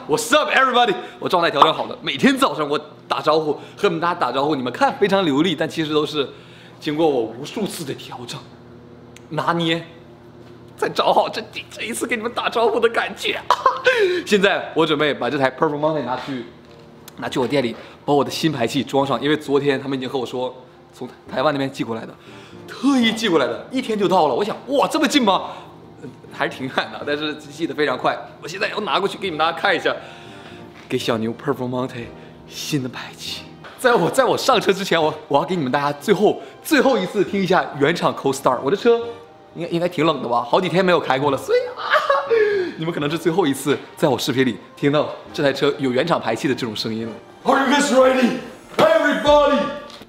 What's up, everybody？ 我状态调整好了，每天早上我打招呼，和你们大家打招呼，你们看非常流利，但其实都是经过我无数次的调整、拿捏，才找好这一次给你们打招呼的感觉。现在我准备把这台 Performante 拿去我店里，把我的新排气装上，因为昨天他们已经和我说从台湾那边寄过来的，特意寄过来的，1天就到了。我想，哇，这么近吗？还是挺远的，但是寄得非常快。我现在要拿过去给你们大家看一下，给小牛 Performante 新的排气。在我上车之前，我要给你们大家最后一次听一下原厂 Cold Start。我的车应该挺冷的吧，好几天没有开过了，所以你们可能是最后一次在我视频里听到这台车有原厂排气的这种声音了。Are you guys ready, everybody?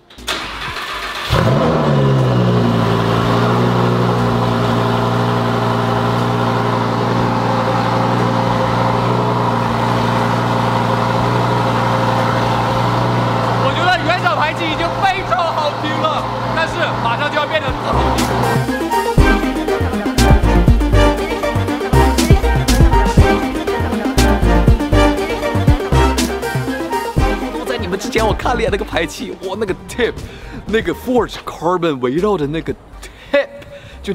已经非常好听了，但是马上就要变得更好听。都在你们之前，我看了一眼那个排气，哇，那个 tip， 那个 forged carbon 围绕着那个 tip， 就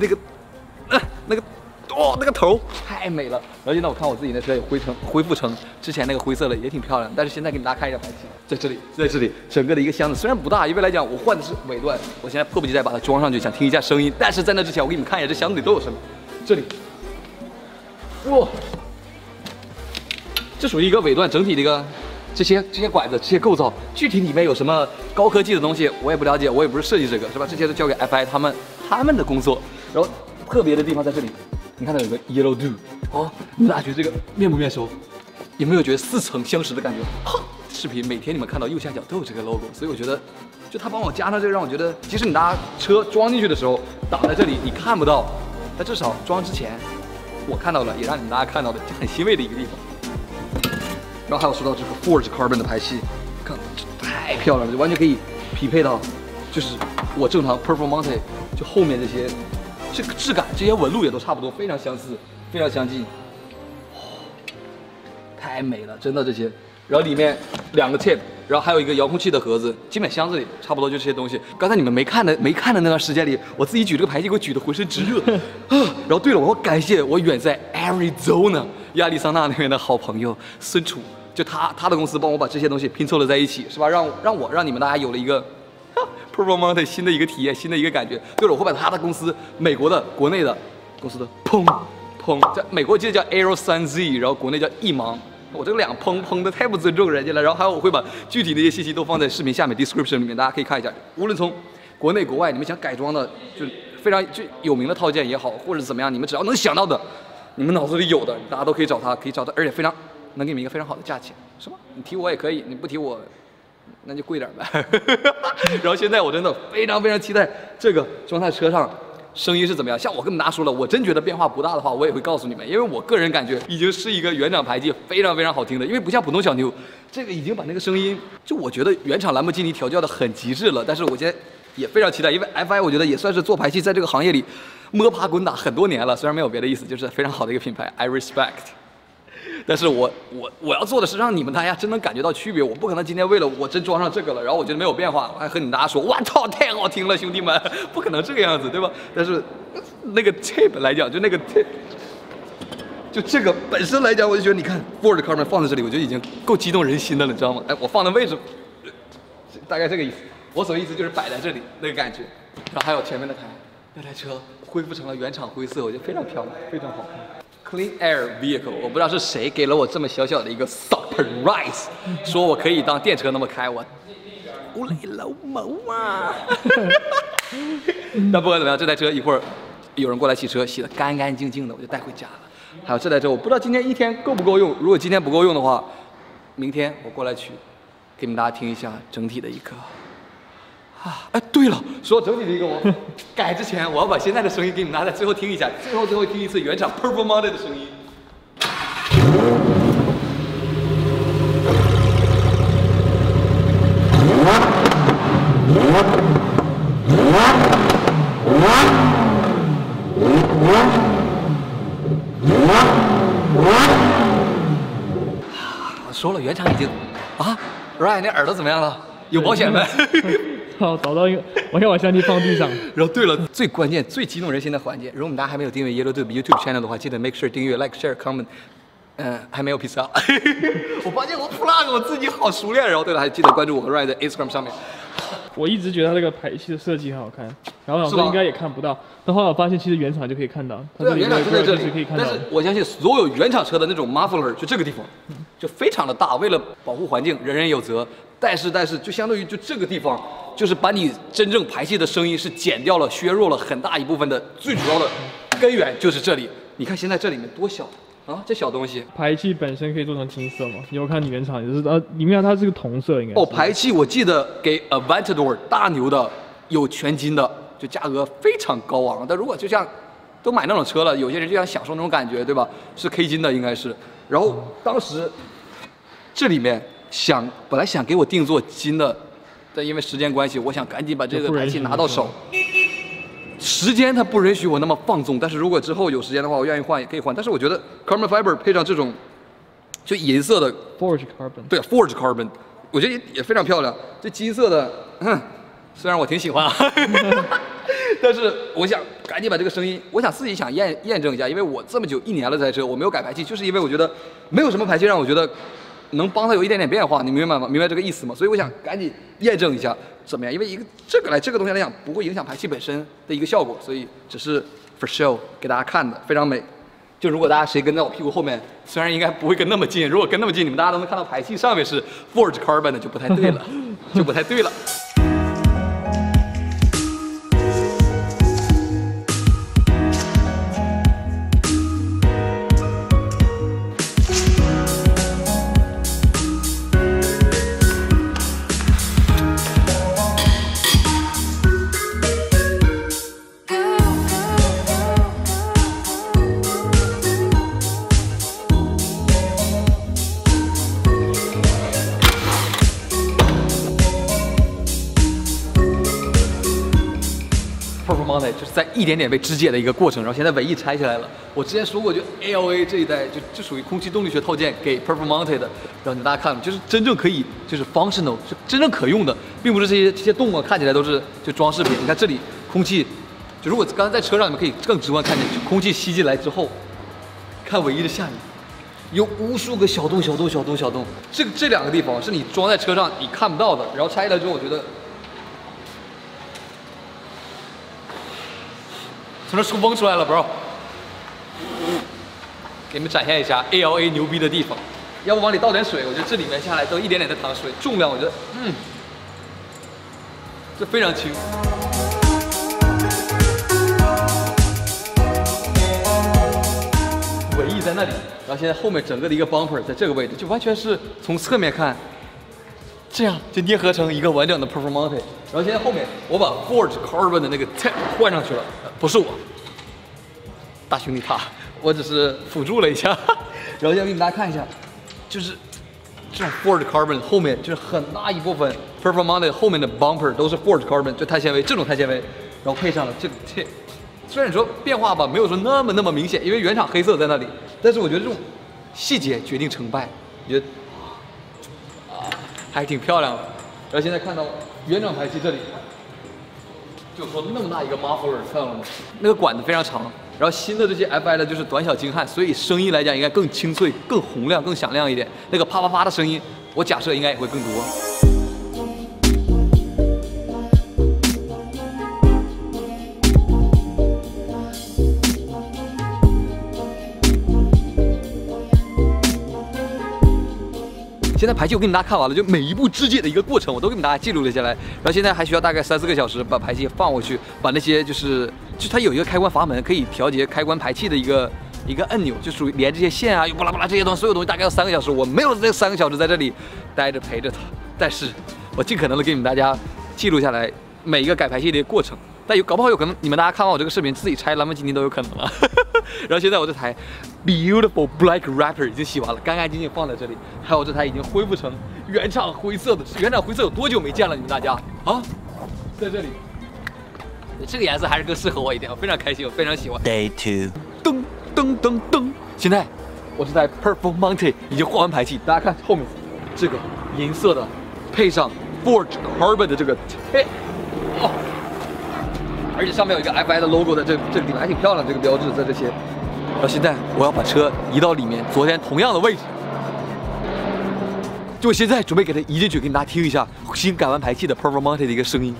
那个头太美了。然后现在我看我自己那车也恢复成之前那个灰色了，也挺漂亮。但是现在给大家看一下排气，在这里，整个的一个箱子虽然不大，因为来讲我换的是尾段，我现在迫不及待把它装上去，想听一下声音。但是在那之前，我给你们看一下这箱子里都有什么。这里，哇，这属于一个尾段整体的一个这些管子、这些构造，具体里面有什么高科技的东西我也不了解，我也不是设计这个，是吧？这些都交给 FI 他们的工作。然后特别的地方在这里。你看到有个 Yellow Do 哦，你俩觉得这个面不面熟？有没有觉得似曾相识的感觉？视频每天你们看到右下角都有这个 logo， 所以我觉得，就他帮我加上这个，让我觉得，即使你拿车装进去的时候挡在这里，你看不到，但至少装之前我看到了，也让你们大家看到了，就很欣慰的一个地方。然后还有说到这个 Forged Carbon 的排气，看这太漂亮了，就完全可以匹配到，就是我正常 Performante 就后面这些。这个质感，这些纹路也都差不多，非常相似，非常相近，太美了，真的这些。然后里面2个 tip， 然后还有一个遥控器的盒子，基本箱子里差不多就这些东西。刚才你们没看的那段时间里，我自己举这个排气，给我举得浑身直热然后对了，我要感谢我远在 Arizona 亚利桑那那边的好朋友孙楚，就他的公司帮我把这些东西拼凑了在一起，是吧？让你们大家有了一个。Performante 新的一个体验，新的一个感觉。对了，我会把他的公司、美国的、国内的公司的砰，在美国记得叫 AeroSunZ， 然后国内叫一芒。我这个2砰的太不尊重人家了。然后还有我会把具体的一些信息都放在视频下面 description 里面，大家可以看一下。无论从国内国外，你们想改装的，就非常就有名的套件也好，或者怎么样，你们只要能想到的，你们脑子里有的，大家都可以找他，而且非常能给你们一个非常好的价钱，是吗？你提我也可以，你不提我。那就贵点呗。然后现在我真的非常期待这个装在车上声音是怎么样。像我跟你们大家说了，我真觉得变化不大的话，我也会告诉你们，因为我个人感觉已经是一个原厂排气非常好听的，因为不像普通小牛，这个已经把那个声音，就我觉得原厂兰博基尼调教的很极致了。但是我现在也非常期待，因为 FI 我觉得也算是做排气在这个行业里摸爬滚打很多年了，虽然没有别的意思，就是非常好的一个品牌 ，I respect。但是我要做的是让你们大家真能感觉到区别，我不可能今天为了我真装上这个了，然后我觉得没有变化，我还和你们大家说，哇操，太好听了，兄弟们，不可能这个样子，对吧？但是那个 tip 来讲，就那个 tip， 就这个本身来讲，我就觉得你看 Forged Carbon 放在这里，我觉得已经够激动人心的了，你知道吗？哎，我放的位置大概这个意思，我所意思就是摆在这里那个感觉，然后还有前面那台车恢复成了原厂灰色，我觉得非常漂亮，非常好看。Clean Air Vehicle， 我不知道是谁给了我这么小小的一个 surprise， 说我可以当电车那么开，我无雷老毛啊！但不管怎么样，这台车一会儿有人过来洗车，洗得干干净净的，我就带回家了。还有这台车，我不知道今天一天够不够用，如果今天不够用的话，明天我过来取，给你们大家听一下整体的一个。哎，对了，说整体的一个，我改之前，我要把现在的声音给你们大家在最后听一下，最后听一次原厂 Performante 的声音。 说了，原厂已经啊 ，Ryan 你耳朵怎么样了？有保险没？ 好，找到一个，我先把相机放地上。 然后对了，最关键、最激动人心的环节，如果你们大家还没有订阅 AeroSunZ YouTube channel 的话，记得 make sure 订阅、like、share、comment。还没有 peace out。我发现我 plug 我自己好熟练。然后对了，还记得关注我和 Ryan 的 Instagram 上面。 我一直觉得它这个排气的设计很好看，然后想说应该也看不到，但后来我发现其实原厂就可以看到，它这里原厂就在这里可以看到。 但是我相信所有原厂车的那种 muffler 就这个地方，就非常的大，为了保护环境，人人有责。但是就相当于就这个地方，就是把你真正排气的声音是减掉了、削弱了很大一部分的最主要的根源就是这里。你看现在这里面多小。啊，这小东西， 排气本身可以做成金色吗？你有看你原厂也是里面它是个同色应该。 哦，排气我记得给 Aventador 大牛的有全金的，就价格非常高昂。但如果就像都买那种车了，有些人就想享受那种感觉，对吧？是 K 金的应该是。然后当时这里面本来想给我定做金的，但因为时间关系，我想赶紧把这个排气拿到手。时间它不允许我那么放纵，但是如果之后有时间的话，我愿意换也可以换。但是我觉得 carbon fiber 配上这种就银色的 forged carbon， 对 forged carbon， 我觉得也非常漂亮。这金色的，虽然我挺喜欢啊，但是我想赶紧把这个声音，我想自己想验证一下，因为我这么久1年了这台车，我没有改排气，就是因为我觉得没有什么排气让我觉得能帮它有一点点变化，你明白吗？明白这个意思吗？所以我想赶紧验证一下怎么样，因为这个东西来讲不会影响排气本身的一个效果，所以只是 for show 给大家看的，非常美。就如果大家谁跟在我屁股后面，虽然应该不会跟那么近，如果跟那么近，你们大家都能看到排气上面是 forged carbon 的，就不太对了，就不太对了。Performante 就是在一点点被肢解的一个过程，然后现在尾翼拆下来了。我之前说过，就 ALA 这一代就属于空气动力学套件给 Performante 的，然后大家看，就是真正可以就是 functional 是真正可用的，并不是这些动物看起来都是就装饰品。你看这里空气，就如果刚才在车上你们可以更直观看见，就空气吸进来之后，看尾翼的下面有无数个小洞。这两个地方是你装在车上你看不到的，然后拆下来之后，我觉得。从这出风出来了 ，bro。给你们展现一下 ALA 牛逼的地方。要不往里倒点水，我觉得这里面下来都一点点的淌水，重量我觉得，这非常轻。尾翼在那里，然后现在后面整个的一个 bumper 在这个位置，就完全是从侧面看。这样就捏合成一个完整的 Performante， 然后现在后面我把 forged carbon 的那个 tip 换上去了，不是我，大兄弟他，我只是辅助了一下，然后现在给你们大家看一下，就是这种 forged carbon 后面就是很大一部分 Performante 后面的 bumper 都是 forged carbon， 就碳纤维这种碳纤维，然后配上了这个 tip， 虽然你说变化吧没有说那么明显，因为原厂黑色在那里，但是我觉得这种细节决定成败，我觉得。还挺漂亮的，然后现在看到原厂排气这里，就说那么大一个 muffler， 看到了吗？那个管子非常长，然后新的这些 FI 的就是短小精悍，所以声音来讲应该更清脆、更洪亮、更响亮一点。那个啪啪啪的声音，我假设应该也会更多。现在排气我给你们大家看完了，就每一步肢解的一个过程，我都给你们大家记录了下来。然后现在还需要大概3、4个小时把排气放回去，把那些就它有一个开关阀门，可以调节开关排气的一个按钮，就属于连这些线啊，又巴拉巴拉这些东西，所有东西大概要3个小时。我没有这3个小时在这里待着陪着它，但是我尽可能的给你们大家记录下来每一个改排气的过程。但搞不好有可能你们大家看完我这个视频自己拆兰博基尼都有可能了。然后现在我这台 beautiful black Raptor 已经洗完了，干干净净放在这里。还有这台已经恢复成原厂灰色的，原厂灰色有多久没见了？你们大家啊，在这里，这个颜色还是更适合我一点，我非常开心，我非常喜欢。 Day 2， 噔噔噔噔，现在我这台 Performante 已经换完排气，大家看后面这个银色的，配上 Forged Carbon 的这个，哦，而且上面有一个 FI 的 logo 的，这个地方还挺漂亮，这个标志在这些。然后现在我要把车移到里面，昨天同样的位置。就我现在准备给它移进去，给大家听一下新改完排气的 Performante 的一个声音。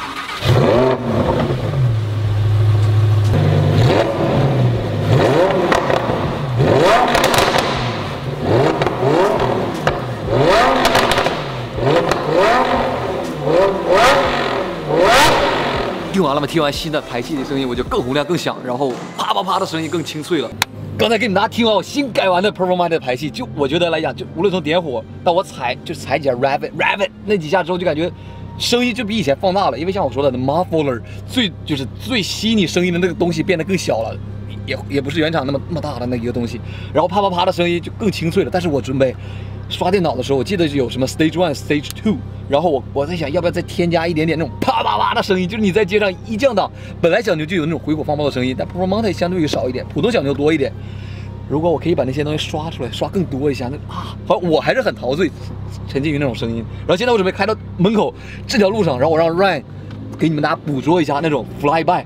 听完了吗？听完新的排气的声音，我就更洪亮、更响，然后啪啪啪的声音更清脆了。刚才给你们大家听完我新改完的 Performante 的排气，就我觉得来讲，就无论从点火到我踩几下 Rabbit 那几下之后，就感觉声音就比以前放大了。因为像我说的 ，muffler 最吸你声音的那个东西变得更小了，也不是原厂那么大的那一个东西。然后啪啪啪的声音就更清脆了。但是我准备刷电脑的时候，我记得有什么 Stage 1、Stage 2，然后我在想要不要再添加一点点那种啪啪啪的声音，就是你在街上一降档，本来小牛就有那种回火放炮的声音，但 Performante 相对于少一点，普通小牛多一点。如果我可以把那些东西刷出来，刷更多一下，那好像我还是很陶醉，沉浸于那种声音。然后现在我准备开到门口这条路上，然后我让 Ryan 给你们大家捕捉一下那种 flyby。